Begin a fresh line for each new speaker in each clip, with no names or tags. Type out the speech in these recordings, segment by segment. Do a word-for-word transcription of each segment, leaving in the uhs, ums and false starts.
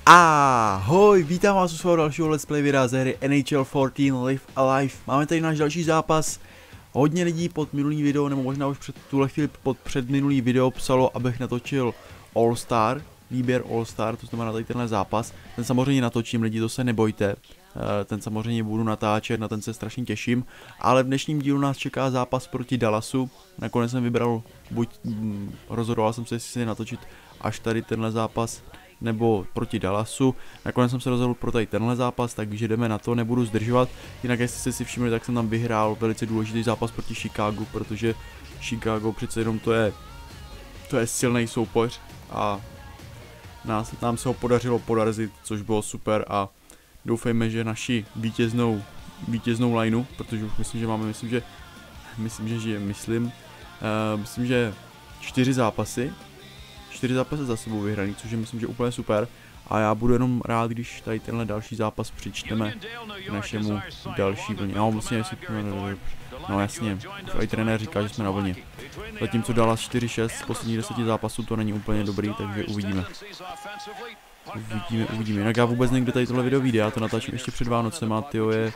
Ahoj, vítám vás u svého dalšího let's play videa z hry N H L čtrnáct Live Alive. Máme tady náš další zápas. Hodně lidí pod minulý video, nebo možná už před tuhle chvíli pod předminulý video psalo, abych natočil All Star, výběr All Star, to znamená tady tenhle zápas. Ten samozřejmě natočím, lidi, to se nebojte. Ten samozřejmě budu natáčet, na ten se strašně těším. Ale v dnešním dílu nás čeká zápas proti Dallasu. Nakonec jsem vybral, buď hm, rozhodoval jsem se, jestli si natočit až tady tenhle zápas, nebo proti Dallasu. Nakonec jsem se rozhodl pro tady tenhle zápas, takže jdeme na to, nebudu zdržovat. Jinak jestli jste si všimli, tak jsem tam vyhrál velice důležitý zápas proti Chicagu, protože Chicago přece jenom to je, to je silný soupeř a nás, nám se ho podařilo podařit, což bylo super a doufejme, že naši vítěznou, vítěznou lineu, protože už myslím, že máme, myslím, že, myslím, že, že myslím, uh, myslím, že čtyři zápasy, čtyři zápasy za sebou vyhraný, což je myslím, že úplně super. A já budu jenom rád, když tady tenhle další zápas přičteme k našemu další vlně. No, vlastně, jestli, no jasně, i trenér říká, že jsme na vlně. Zatímco Dallas čtyři šest z posledních deseti zápasů, to není úplně dobrý, takže uvidíme. Uvidíme, uvidíme. Jinak já vůbec nevím, kde tady tohle video vyjde, já to natáčím ještě před Vánocema, tyjo, je...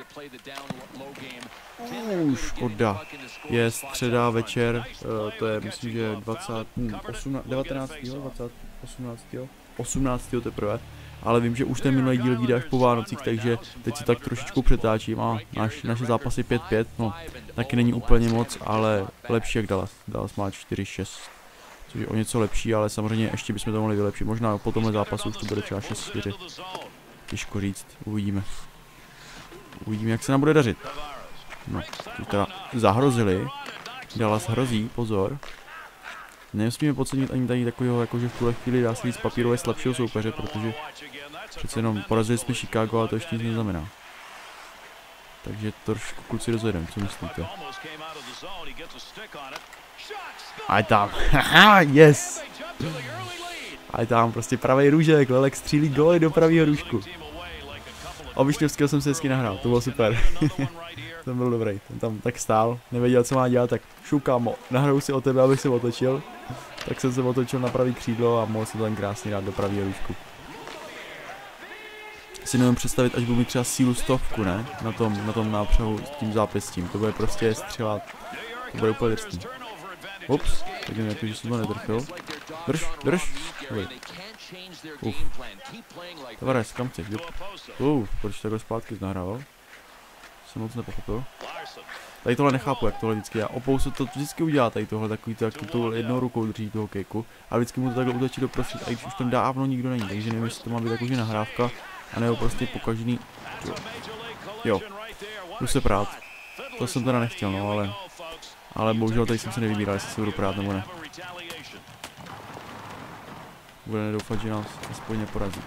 Uh, škoda. Je středa večer, uh, to je myslím, že dvacátého, devatenáctého, dvacátého, osmnáctého, osmnáctého teprve. Ale vím, že už ten minulý díl vyjde až po Vánocích, takže teď si tak trošičku přetáčím a naš, naše zápasy pět pět, no taky není úplně moc, ale lepší jak Dallas. Dallas má čtyři šest, což je o něco lepší, ale samozřejmě ještě bychom to mohli vylepšit. Možná po tomhle zápasu už to bude třeba šest čtyři. Těžko říct, uvidíme. Uvidíme, jak se nám bude dařit. No, teď teda zahrozili. Dallas hrozí, pozor. Nesmíme podcenit ani tady takového, jakože v tuhle chvíli dá se říct papírově slabšího soupeře, protože přece jenom porazili jsme Chicago a to ještě nic neznamená. Takže trošku kluci rozjedeme, co myslíte? A je tam, haha, yes! A je tam prostě pravý růžek, Lelek střílí góly do pravýho růžku. A Višněvského jsem si hezky nahrál, to bylo super. Ten byl dobrý, ten tam tak stál, nevěděl, co má dělat, tak šukámo, nahraju si o tebe, abych se otočil. Tak jsem se otočil na pravý křídlo a mohl se tam krásně dát do pravýho růžku. Si nevím představit, až budu mít třeba sílu stovku, ne? Na tom, na tom nápřehu s tím zápěstím, to bude prostě střelát, to bude úplně drsný. Ups, tak jen jako, že jsem to netrfil. Drž, drž. Uf. Tavares, kam chceš? Uf, proč takhle zpátky nahrával? Jsem moc nepochopil. Tady tohle nechápu, jak tohle vždycky já. Opousu to vždycky udělá tady tohle, takový to, jak tu jednou rukou drží toho kejku. A vždycky mu to takhle utočí do prostřed, a když už tam dávno nikdo není, takže nevím, jestli to má být jakože nahrávka, anebo prostě pokaždý. Jo. Jo. Jdu se prát. To jsem teda nechtěl, no, ale... Ale bohužel tady jsem se nevybíral, jestli se budu prát nebo ne. Budeme doufat, že nás aspoň neporazí.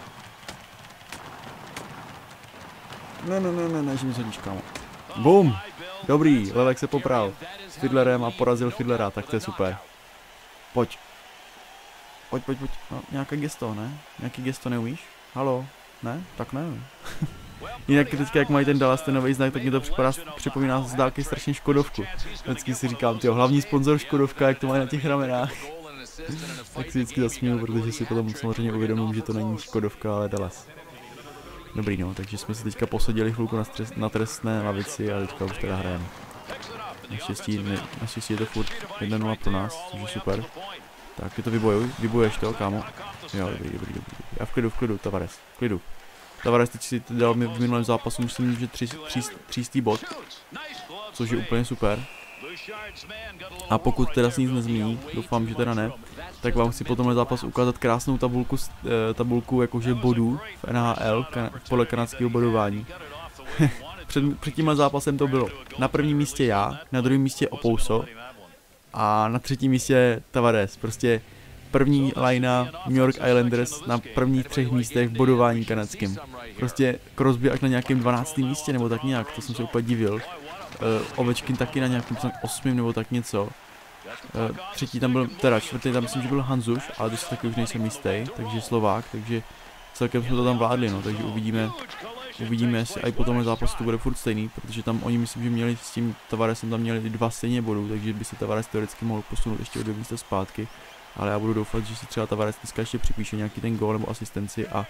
No, no, no, no, ne, že mi sedíš, kámo. Bum! Dobrý, Lelek se popral s Fiedlerem a porazil Fiedlera, tak to je super. Pojď. Pojď, pojď, pojď. No, nějaké gesto, ne? Nějaký gesto neumíš? Halo? Ne? Tak ne. Jinak teďka, jak mají ten Dallas ten nový znak, tak mi to připadá, připomíná z dálky strašně Škodovku. Vždycky si říkám, tyjo, hlavní sponzor Škodovka, jak to mají na těch ramenách. Tak si vždycky zasmíju, protože si potom samozřejmě uvědomím, že to není Škodovka, ale Dallas. Dobrý, no, takže jsme si teďka posadili chvilku na, stres, na trestné lavici a teďka už teda hrajeme. Naštěstí, ne, naštěstí je to furt jedna nula pro nás, což je super. Tak, ty to vybojuj, vybojuješ to, kámo. Jo, dobrý, dobrý, dobrý. Já v klidu, v klidu, Tavares, v klidu. Tavares teď si dal mi v minulém zápasu, myslím, že tři, tři, třístý bod, což je úplně super. A pokud teda se nic nezmění, doufám, že teda ne, tak vám chci po tomhle zápasu ukázat krásnou tabulku, tabulku jakože bodů v N H L, kan, podle kanadského bodování. před, před tímhle zápasem to bylo na prvním místě já, na druhém místě Opouso a na třetím místě Tavares, prostě první linea New York Islanders na prvních třech místech v bodování kanadským. Prostě Crosby až na nějakém dvanáctém místě nebo tak nějak, to jsem se úplně divil. Uh, Ovečkin taky na nějakém osmém nebo tak něco. Uh, třetí tam byl, teda čtvrtý tam myslím, že byl Hanzuš, ale to si taky už nejsem jistý, takže Slovák, takže celkem jsme to tam vládli, no, takže uvidíme, uvidíme, jestli i po tomhle zápasu to bude furt stejný, protože tam oni myslím, že měli s tím Tavaresem tam měli dva stejně bodů, takže by se Tavares teoreticky mohl posunout ještě o dvě místa zpátky. ale já budu doufat, že si třeba Tavares dneska ještě připíše nějaký ten gól nebo asistenci a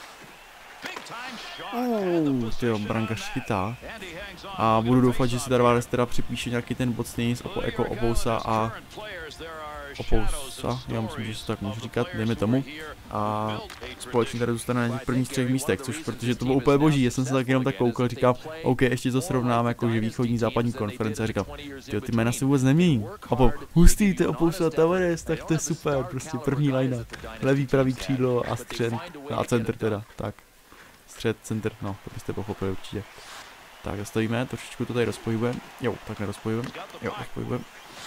oh, tyjo, brankař chytá. A budu doufat, že si Tavares teda připíše nějaký ten bod stejný jako Opousa a Opousa, já myslím, že se to tak můžu říkat, dejme tomu. A společně tady zůstane na těch prvních třech místech, což protože to bylo úplně boží, já jsem se tak jenom tak koukal, říkám, OK, ještě to srovnáme jako že východní západní konference a říkám, tyjo, ty jména se vůbec nemění. A po hustý, to je Opousa a Tavares, tak to je super, prostě první line, levý, pravý křídlo a střed, a center teda, tak. Střed, center, no, to byste pochopili určitě. Tak, zastavíme, trošičku to tady rozpojujeme. Jo, tak nerozpojujeme. Jo, rozpojujeme.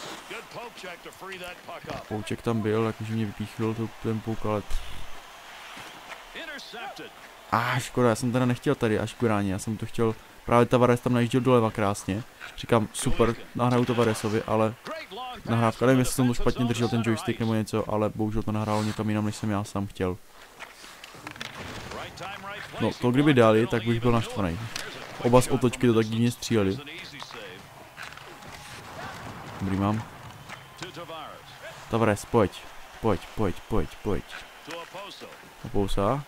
Pouček tam byl, jakože mě vypíchl to, ten pouk, ale... A ah, škoda, já jsem teda nechtěl tady až k bráně, já jsem to chtěl... Právě Tavares tam najížděl doleva krásně. Říkám, super, nahraju Tavaresovi, ale... Nahrávka, nevím, jestli jsem to špatně držel ten joystick nebo něco, ale bohužel to nahrálo někam jinam, než jsem já sám chtěl. No, to kdyby dali, tak bych byl naštvaný. Oba z otočky to tak divně stříleli. Dobrý mám. Tavares, pojď. Pojď, pojď, pojď, pojď. Opousa.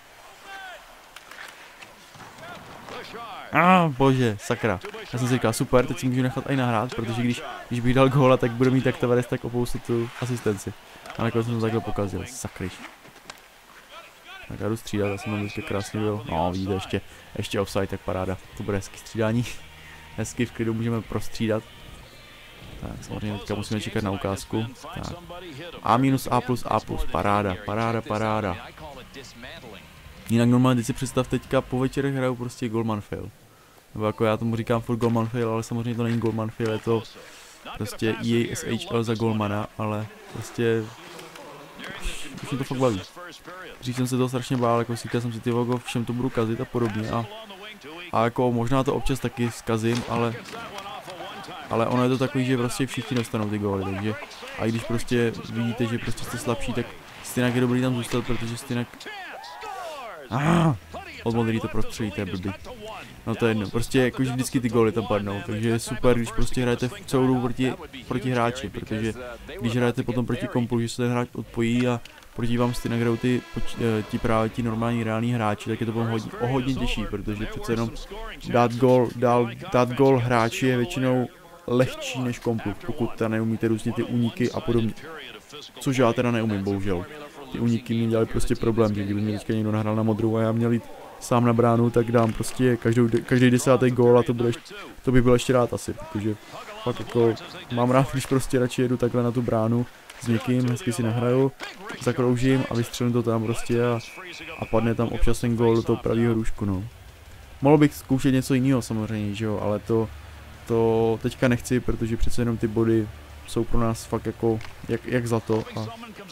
A ah, bože, sakra. Já jsem si říkal, super, teď si můžu nechat i nahrát, protože když, když bych dal góla, tak bude mít tak Tavares, tak Opousa tu asistenci. A nakonec jsem to takhle pokazil, sakryš. Tak já jdu střídat, já jsem tam vždycky krásně byl. No, vidíte, ještě, ještě offside, tak paráda. To bude hezký střídání. Hezky v klidu můžeme prostřídat. Tak, samozřejmě teďka musíme čekat na ukázku. Tak. A minus A plus A plus, paráda, paráda, paráda. Jinak normálně, teď si představ, teďka po večerech hraju prostě Goalman fail. Nebo jako já tomu říkám furt Goalman fail, ale samozřejmě to není Goalman fail, je to prostě E A S H L za Goalmana, ale prostě... Už, už mě to fakt baví. Dřív jsem se toho strašně bál, jako říkal jsem si, ty vogo, všem to budu kazit a podobně a, a jako možná to občas taky zkazím, ale ale ono je to takový, že prostě všichni dostanou ty góly, takže a i když prostě vidíte, že prostě jste slabší, tak stejnak je dobrý tam zůstat, protože stejnak ah, od modrý to prostřelí, to je blbý. No to je jedno, prostě jakože vždycky ty góly tam padnou, takže je super, když prostě hrajete v celou dobu proti, proti hráči, protože když hrajete potom proti kompu, že se ten hráč odpojí a proti vám stejně hrajou ty, ti právě ti normální reální hráči, tak je to potom hodně, o hodně těžší, protože přece jenom dát gól, dát, dát gól hráči je většinou lehčí než kompu, pokud teda neumíte různě ty úniky a podobně. Což já teda neumím, bohužel. Ty úniky mi dělali prostě problém, že kdyby mě teďka někdo nahrál na modrou a já měl jít sám na bránu, tak dám prostě každou, každý desátý gól a to, bude, to bych byl ještě rád asi, protože fakt jako mám rád, když prostě radši jedu takhle na tu bránu s někým, hezky si nahraju, zakroužím a vystřelím to tam prostě a, a padne tam občas ten gól do toho pravýho růžku, no. Mohl bych zkoušet něco jiného samozřejmě, že jo, ale to, to teďka nechci, protože přece jenom ty body jsou pro nás fakt jako, jak, jak zlato a...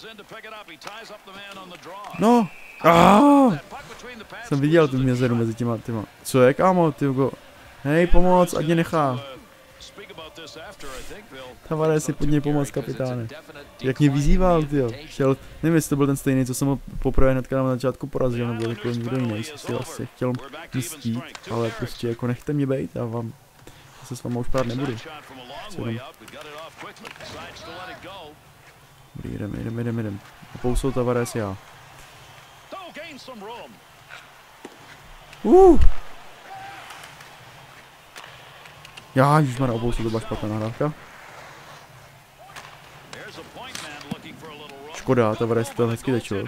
No! Ah! Jsem viděl tu mězeru mezi těma, těma. Co je, kámo, ty go? Hej, pomoc, ať mě nechá. Tavares si pod něj pomoc, kapitáne. Jak mě vyzýval, tyjo. Chtěl, nevím, jestli to byl ten stejný, co jsem ho poprvé hnedka na začátku porazil, nebo jako někdo jiný, si asi chtěl mstít, ale prostě jako nechte mě bejt a vám, se s váma už prát nebudu. Dobrý, jdem, jdem, jdem, jdem. Opousou Tavares já. Uh. Já, už má opousou, to byla špatná nahrávka. Škoda, Tavares to hezky tečil.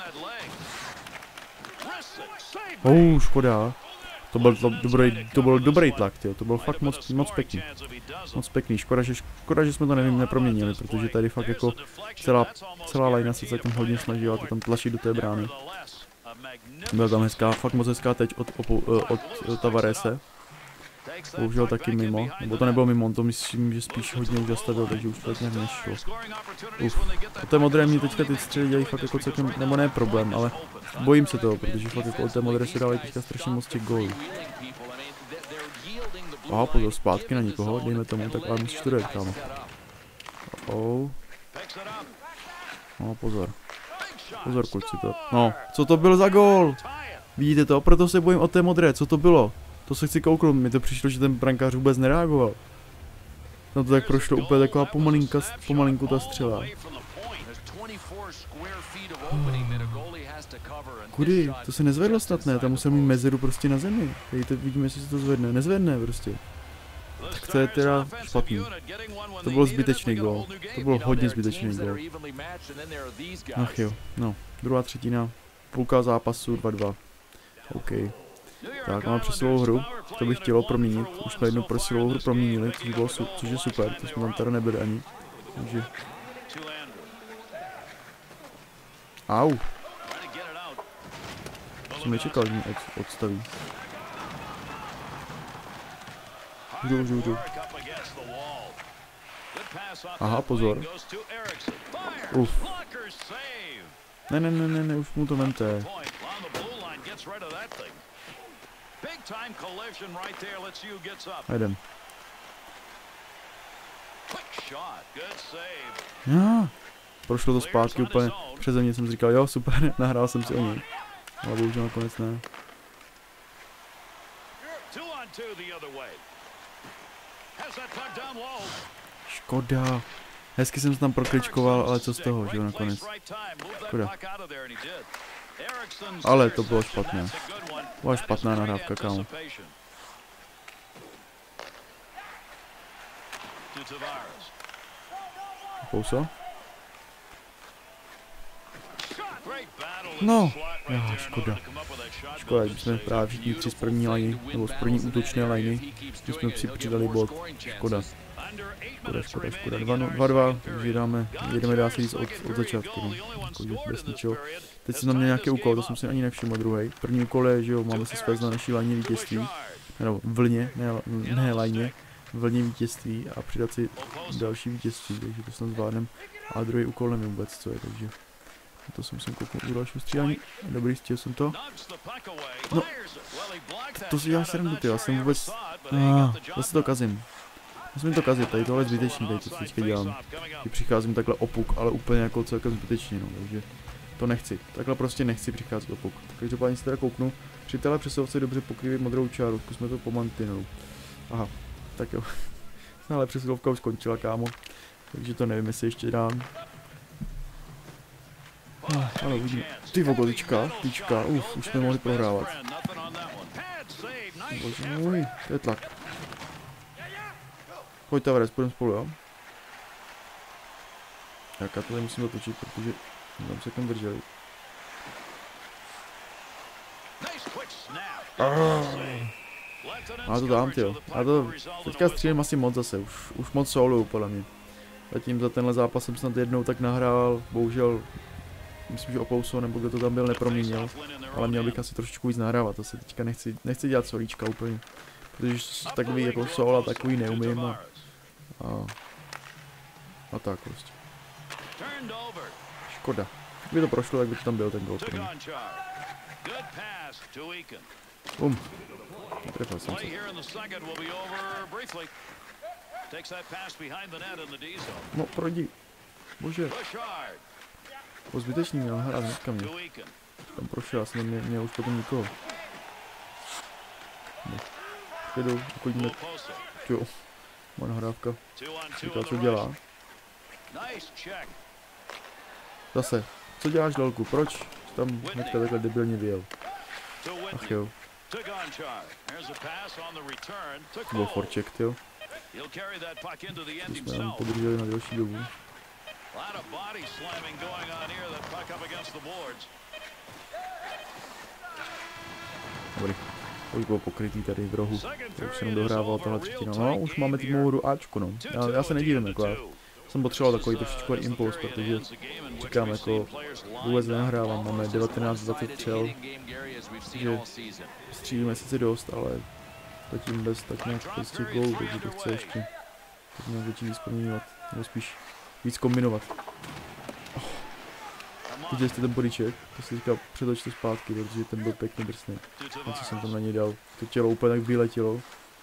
Oh, škoda. To byl, to, dobrý, to byl dobrý tlak, tyjo. To byl fakt moc, moc pěkný. Moc pěkný, škoda že, škoda, že jsme to nevím, neproměnili, protože tady fakt jako celá, celá lajna se zatím hodně snažila to tam tlačit do té brány. Byla tam hezká, fakt moc hezká teď od, od, od, od Tavarese. Bohužel taky mimo, nebo to nebylo mimo, on to myslím, že spíš hodně už zastavil, takže už to tak nějak nešlo. Uf, o té modré mě teďka ty střely dělají fakt jako celkem, nebo ne problém, ale bojím se toho, protože fakt jako od té modré se dávají teďka strašně moc těch gólů. Aha, pozor, zpátky na někoho, dejme tomu, tak ale musíš to dojet, kámo. Oh. No, pozor. Pozor, kluci to. No, co to byl za gól? Vidíte to? Proto se bojím o té modré, co to bylo? To se chci kouknout, mi to přišlo, že ten brankář vůbec nereagoval. No to tak prošlo úplně taková pomalinka, pomalinku ta střela. Kudy? To se nezvedlo snad, ne? Tam musel mít mezeru prostě na zemi. Tady to vidíme, jestli se to zvedne. Nezvedne prostě. Tak to je teda špatný. To byl zbytečný gól. To byl hodně zbytečný gól. Ach jo, no. Druhá třetina. Půlka zápasu dva dva. OK. Tak, máme přesilovou hru. To bych chtělo proměnit. Už jsme jednu přesilovou hru proměnili, což, bylo su což je super. To jsme tam teda nebyli ani. Takže... Au. Jsem nečekal, že mě od odstaví. Jdu, jdu, jdu. Aha, pozor. Uf. Ne, ne, ne, ne, ne, už mu to vemte. A jdem. Já. Prošlo to zpátky úplně přeze mě, jsem říkal, jo, super, nahrál jsem si o něj. Ale bohužel nakonec ne. Škoda. Hezky jsem se tam prokličkoval, ale co z toho, že jo, nakonec. Škoda. Ale to bylo špatné. Byla špatná nahrávka, kámo. Pouso? No, já, škoda. Škoda, že jsme právě všichni tři z první liny, nebo z první útočné liny, že jsme si přidali bod. Škoda. Škoda, škoda, škoda. dva dva, takže dáme, jedeme dá se říct od, od začátku, no. Jakože bez ničeho. Teď jsem tam měl nějaký úkol, to jsem si ani nevšiml, druhý. První úkol je, že jo, máme si svést na naší lajně vítězství, nebo vlně, ne, ne lajně, vlně vítězství a přidat si další vítězství, takže to snad zvládnem. A druhý úkol nevím vůbec, co je, takže to jsem musím kouknout u dalšího střílení. Dobrý, stihl jsem to. No, to si dělám srandu, ty, já jsem vůbec, ah, zase to kazím. Musím to kazit, tady tohle je zbytečný, tady to co teďka dělám. Když přicházím takhle opuk, ale úplně jako celkem zbytečně, no, takže to nechci. Takhle prostě nechci přicházet opuk. Každopádně si teda kouknu. Při téhle přesilovce dobře pokrývit modrou čáru, zkusme to po mantinelu. Aha, tak jo. Ale přesilovka už skončila, kámo. Takže to nevím, jestli ještě dám. Ah, ano, vidíme. Ty vogo, tyčka, tyčka, uf, už jsme mohli prohrávat. Bože můj, to je tlak. Pojď Tavares, půjdeme spolu, jo? Tak já to tady musím otočit, protože tam se tam drželi. A to dám, tyjo. A to teďka střílím asi moc zase, už, už moc solo, podle mě. Zatím za tenhle zápas jsem snad jednou tak nahrál, bohužel, myslím, že Opouso, nebo kdo to tam byl, neproměnil. Ale měl bych asi trošičku víc nahrávat, asi teďka nechci, nechci dělat solíčka úplně. Protože takový jako sol a takový neumím a, a, a tak prostě. Škoda. Kdyby to prošlo, tak by to tam byl ten gol. Bum. Netrefal jsem se. No, projdi. Bože. To zbytečný měl hrát hnedka mě. Tam prošel, já jsem neměl už potom nikoho. No. Jdu, uklidíme. Jo. Má nahrávka. Říká, co dělá. Zase. Co děláš, Lolku? Proč tam hnedka takhle debilně vyjel? Ach jo. To byl forček, tyjo. To jsme tam podrželi na delší dobu. Dobrý. Už bylo pokrytý tady v rohu. To už se nám dohrával tahle třetina. No, už máme týmovou hru Ačko, no. Já, já se nedívím, jako já jsem potřeboval takový trošičku impuls, protože říkám, jako vůbec nenahrávám, máme devatenáct dvacet střel, takže střílíme sice dost, ale zatím bez tak nějak prostě gólů, takže to chce ještě tak nějak začít víc proměňovat, nebo spíš víc kombinovat. Oh. Viděli jste ten bodyček, to si říkal, přetočte zpátky, protože ten byl pěkně drsný. A co jsem tam na něj dal, to tělo úplně tak vyletělo.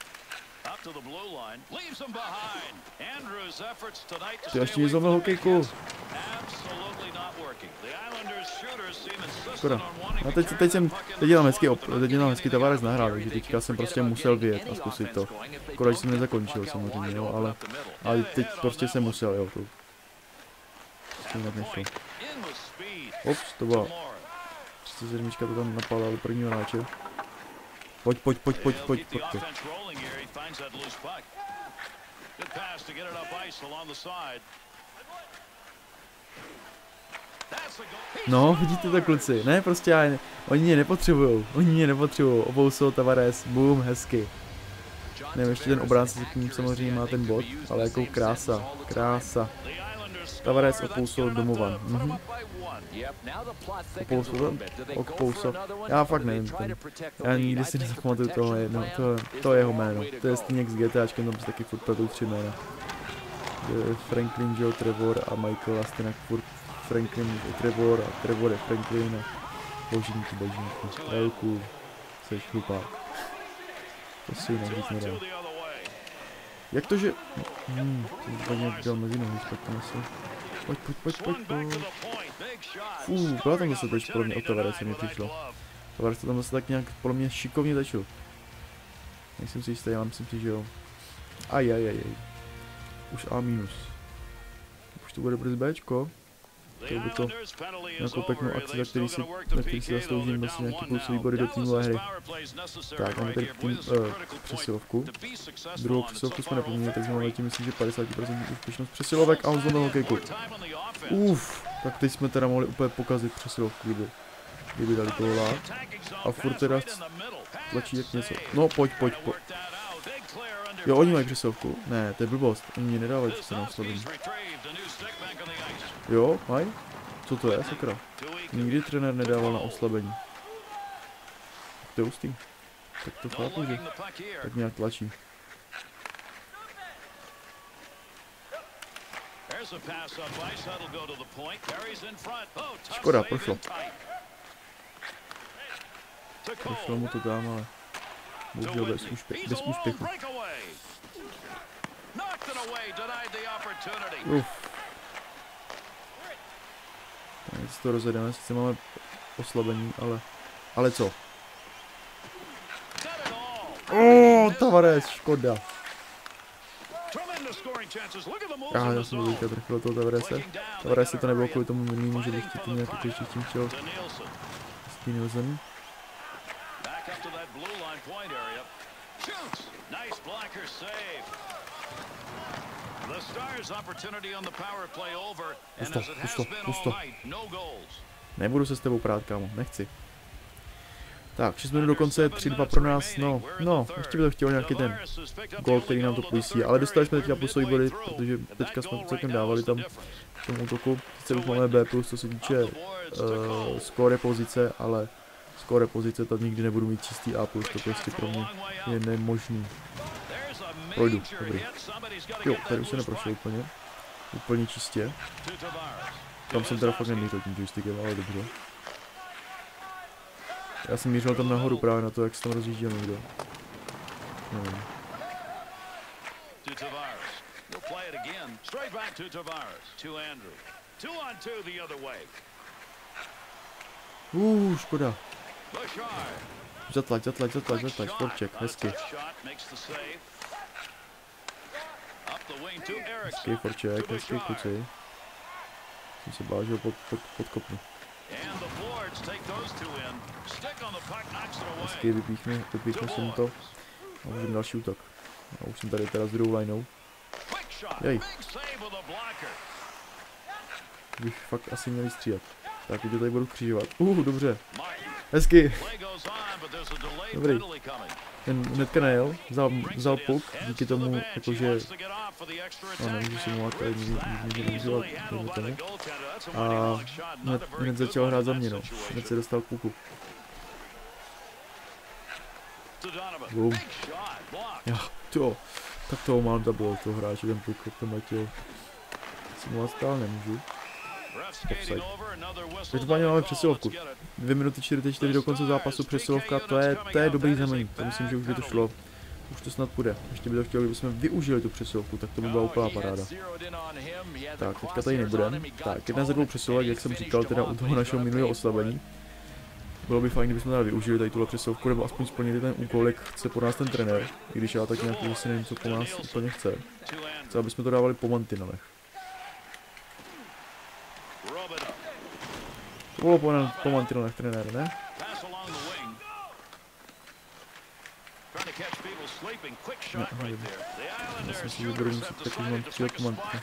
Ty ještě nic zlomil hokejku. Škoda. A teď, teď jsem, teď dělám hezky, op, teď dělám hezky Tavares nahrál, takže teďka jsem prostě musel vyjet a zkusit to. Škoda, že jsem nezakončil samozřejmě, jo, ale, ale teď prostě jsem musel, jo, to. Prostě jinak nešlo. Ops, to byla třicet sedm to tam napadla do prvního hráče. Pojď, pojď, pojď, pojď, pojď, pojď, pojď. No, vidíte to, kluci, ne, prostě já, oni mě nepotřebujou, oni mě nepotřebujou, Opouso, Tavares, boom, hezky. Nevím, ještě ten obránce s tím samozřejmě má ten bod, ale jako krása, krása. Tavares, Opouso, Domovan. Mhm. Opouso, Opouso, já fakt nevím, ten, já nikdy si nezapamatuju toho jedno, to, to je jeho jméno, to je stejně jak s GTAčkem, tam se taky furt pletou tři jména. Franklin, Joe, Trevor a Michael a stejně furt Franklin, Trevor a Trevor je Franklin a božínky, božínky, velkou, seš chlupák. To si jinak říct nedá. Jak to, že... Hmm, jsem to nějak dal mezi nohy, špatně asi. Pojď, pojď, pojď, pojď, pojď. Fů, byla tam zase teď podle mě od Tavares, co mi přišlo. Tavares to tam zase tak nějak podle mě šikovně začal. Nejsem si jistý, já myslím si, že jo. Aj, aj, aj, aj. Už A minus. Už to bude brz Bčko. To by to nějakou pěknou akci, za který si, na který si zasloužím vlastně nějaký plusový body do týmové hry. Tak, máme tady tým, uh, přesilovku. Druhou přesilovku jsme nepoměnili, takže máme tím myslím, že padesát procent úspěšnost přesilovek a on zlomil hokejku. Uf, tak teď jsme teda mohli úplně pokazit přesilovku, kdyby, kdyby dali toho lát. A furt teda tlačí jak něco. No pojď, pojď, pojď. Jo, oni mají přesilovku. Ne, to je blbost, oni mě nedávají přece na oslabení. Jo, mají? Co to je, sakra? Nikdy trenér nedával na oslabení. To je hustý. Tak to chápu, že tak nějak tlačí. Škoda, prošlo. Prošlo mu to tam, ale bohužel bez, úspě bez úspěchu. Uf. Teď si to rozjedeme, sice máme oslabení, ale... Ale co? Oh, Tavares, škoda. Já, já jsem to teďka trefil toho Tavarese. Tavarese to nebylo kvůli tomu minulýmu, že bych chtěl nějaký ještě tím chtěl Steenilsen. Pusto, pusto, pusto. Nebudu se s tebou prát, kámo, nechci. Tak, šest minut do konce, tři dva pro nás, no, no, ještě by to chtělo nějaký ten gól, který nám to pojistí, ale dostali jsme teďka plusový body, protože teďka jsme celkem dávali tam v tom útoku. Sice už máme B plus, co se týče uh, skóre pozice, ale skóre pozice to nikdy nebudu mít čistý A plus, to prostě pro mě je nemožný. Projdu, dobrý. Jo, tady už se neprošel úplně, úplně čistě. Tam jsem teda fakt nemířil tím joystickem, ale dobře. Já jsem mířil tam nahoru právě na to, jak se tam rozjížděl někdo. Nevím. Uuu, škoda. Zatlač, zatlač, zatlač, zatlač, Forček, hezky. Hezky, Forček, hezky, kluci. Jsem se bál, že ho pod, pod, podkopnu. Hezky, vypíchne, vypíchne jsem to. A můžeme další útok. A už jsem tady teda s druhou lineou. Jej. Bych fakt asi měli střídat. Tak, teď tady budu křižovat. Uh, dobře. Hezky. Dobrý. Ten hnedka nejel, vzal, vzal puk, díky tomu, jakože... No, nemůžu simulovat, tady můžu využívat, tomu tomu. A hned, hned začal hrát za mě, no. Hned se dostal k puku. Boom. Já, to, tak toho mám double, toho hráče, ten puk, jak tam letěl. Simulovat stále nemůžu. Offside. Každopádně máme přesilovku. dvě minuty čtyřicet čtyři do konce zápasu přesilovka, to je, to je dobrý znamení. To myslím, že už by to šlo. Už to snad půjde. Ještě by to chtělo, kdybychom využili tu přesilovku, tak to by byla úplná paráda. Tak, teďka tady nebudem. Tak, jedna ze dvou přesilovek, jak jsem říkal, teda u toho našeho minulého oslabení. Bylo by fajn, kdybychom teda využili tady tuhle přesilovku, nebo aspoň splnili ten úkol, jak chce po nás ten trenér. I když já tak nějak si nevím, co po nás úplně chce. Chce, aby jsme to dávali po mantinelech. Poloponent po mantinelech trenér, ne? Ne, nevím. Já si budu muset taky mám chtěl po mantinelech.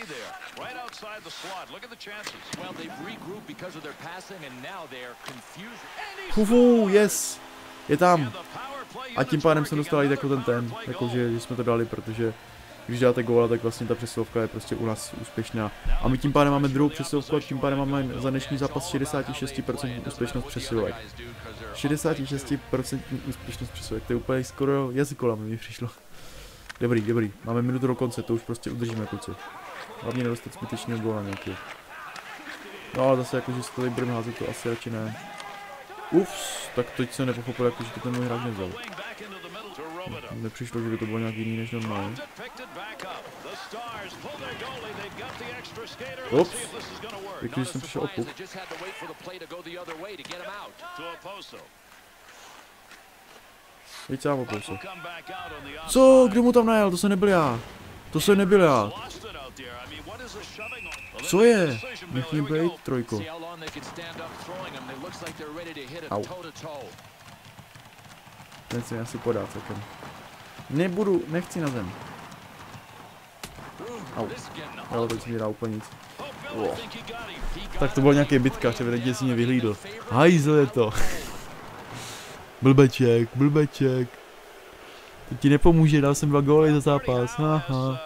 Fufu, yes! Je tam! A tím pádem jsem dostal i jako ten ten, jakože že jsme to dali, protože když dáte góla, tak vlastně ta přesilovka je prostě u nás úspěšná. A my tím pádem máme druhou přesilovku a tím pádem máme za dnešní zápas šedesát šest procent úspěšnost přesilovek. šedesát šest procent úspěšnost přesilovek, to je úplně skoro jazykola mi přišlo. Dobrý, dobrý, máme minutu do konce, to už prostě udržíme, kluci. Hlavně nedostat zbytečného góla nějaký. No ale zase jakože se tady budeme házet, to asi radši ne. Ups, tak teď jsem nepochopil, jakože to ten můj hráč nevzal. Nepřišlo, že by to bylo nějak jiný než normální. Ups, pěkně, že jsem přišel o puk. Víc sám opouso. Co? Kdo mu tam najel? To jsem nebyl já. To jsem nebyl já. Co je? Nech mě být, trojko. Au. Ten se asi podá celkem. Nebudu, nechci na zem. Au. Ale teď si mi dá úplně nic. Oh. Tak to byl nějaký bitkař, evidentně si mě vyhlídl. Hajzl je to. Blbeček, blbeček. To ti nepomůže, dal jsem dva góly za zápas. Haha.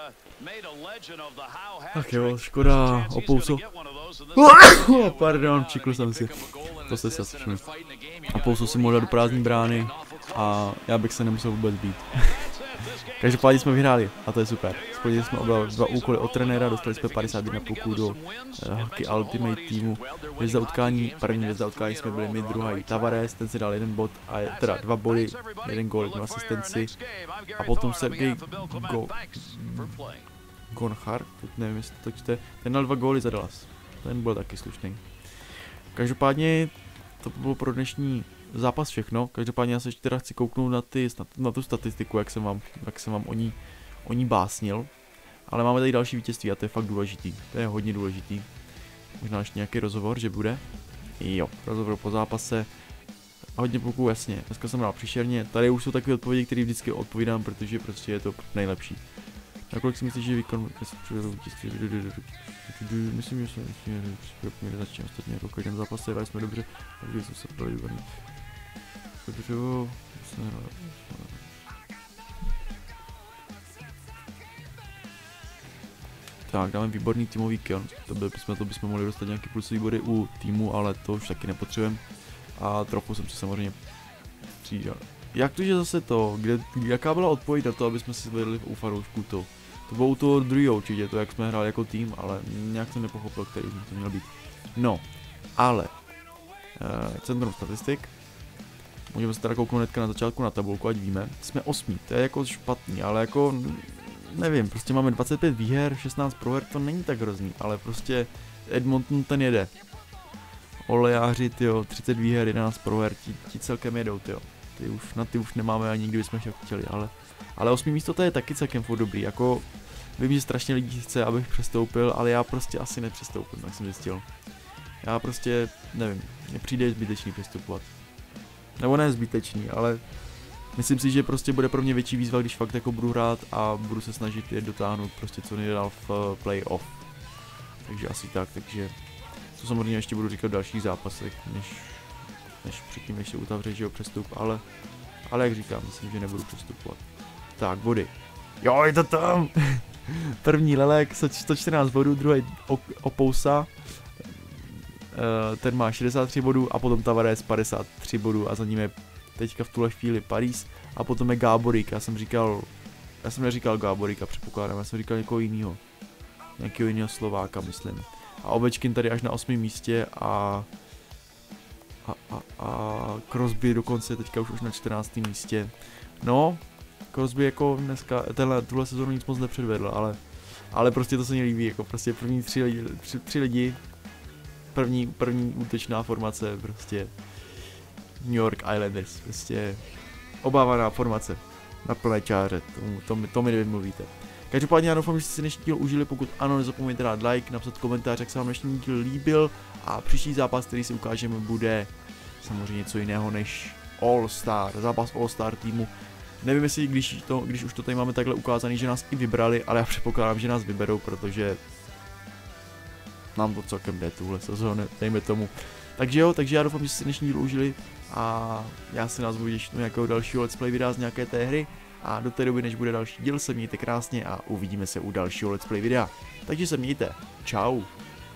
Ach jo, škoda, opouso. Oh, pardon, čikl jsem si. To se asi všiml. Opouso si mohl dát do prázdní brány a já bych se nemusel vůbec být. Každopádně jsme vyhráli a to je super. Splnili jsme oba dva úkoly od trenéra, dostali jsme padesát jedna poků do uh, Hockey Ultimate týmu. Hvězda utkání, první hvězda utkání jsme byli my, druhý Tavares, ten si dal jeden bod, a je, teda dva body, jeden gól, jednu asistenci. A potom Sergej Go... Gonchar, teď nevím, jestli to čte, ten dal dva góly za Dallas. Ten byl taky slušný. Každopádně to bylo pro dnešní zápas všechno. Každopádně já se ještě teda chci kouknout na, ty, na, na tu statistiku, jak jsem vám, jak jsem vám o ní, o ní básnil. Ale máme tady další vítězství a to je fakt důležitý. To je hodně důležitý. Možná ještě nějaký rozhovor, že bude. Jo, rozhovor po zápase. A hodně poků, jasně. Dneska jsem hrál příšerně. Tady už jsou takové odpovědi, které vždycky odpovídám, protože prostě je to nejlepší. Nakolik si myslíš, že výkon vítězství? Myslím, že jsme měli začít ostatně jako každém zápase, hráli jsme dobře, takže jsme se ptali výborně. Dobře, tak, dáme výborný týmový kill, to bychom, to bychom mohli dostat nějaký plusový body u týmu, ale to už taky nepotřebujeme. A trochu jsem si samozřejmě střídal. Jak to, že zase to, kde, jaká byla odpověď na to, aby jsme si vedli u fanoušků to? To bylo u toho druhého určitě, to jak jsme hráli jako tým, ale nějak jsem nepochopil, který by to měl být. No, ale, uh, centrum statistik, můžeme se teda kouknout hnedka na začátku na tabulku, ať víme, jsme osmí, to je jako špatný, ale jako, nevím, prostě máme dvacet pět výher, šestnáct proher, to není tak hrozný, ale prostě Edmonton ten jede. Olejáři, tyjo, třicet výher, jedenáct proher, ti, ti celkem jedou, tyjo. Ty už, na ty už nemáme ani kdyby jsme chtěli, ale, ale osmý místo to je taky celkem furt dobrý, jako vím, že strašně lidí chce, abych přestoupil, ale já prostě asi nepřestoupím, jak jsem zjistil. Já prostě, nevím, mně přijde zbytečný přestupovat. Nebo ne zbytečný, ale myslím si, že prostě bude pro mě větší výzva, když fakt jako budu hrát a budu se snažit je dotáhnout prostě co nejdál v uh, playoff. Takže asi tak, takže to samozřejmě ještě budu říkat v dalších zápasech, než, než předtím, než se utavře, že jo, přestup, ale, ale jak říkám, myslím, že nebudu přestupovat. Tak, body. Jo, je to tam! První Lelek, sto čtrnáct bodů, druhý Opousa, ten má šedesát tři bodů a potom Tavares padesát tři bodů a za ním je teďka v tuhle chvíli Paris a potom je Gáborík, já jsem říkal, já jsem neříkal Gáboríka, předpokládám, já jsem říkal někoho jiného, nějakého jiného Slováka, myslím. A Ovečkin tady až na osmém místě a a, a, a Crosby dokonce teďka už, už na čtrnáctém místě. No, Crosby jako dneska, tenhle, tuhle sezónu nic moc nepředvedl, ale, ale prostě to se mi líbí, jako prostě první tři lidi, tři, tři lidi první, první útočná formace, prostě New York Islanders, prostě obávaná formace na plné čáře, to, to, to mi nevymluvíte. Každopádně já doufám, že jste si dnešní díl užili, pokud ano, nezapomeňte dát like, napsat komentář, jak se vám dnešní díl líbil a příští zápas, který si ukážeme, bude samozřejmě něco jiného než All Star, zápas All Star týmu. Nevím, jestli když, to, když už to tady máme takhle ukázaný, že nás i vybrali, ale já předpokládám, že nás vyberou, protože nám to celkem jde tuhle sezónu, dejme tomu. Takže jo, takže já doufám, že jste si dnešní díl užili a já se nás budu těšit do nějakého dalšího let's play videa z nějaké té hry a do té doby, než bude další díl, se mějte krásně a uvidíme se u dalšího let's play videa. Takže se mějte, čau.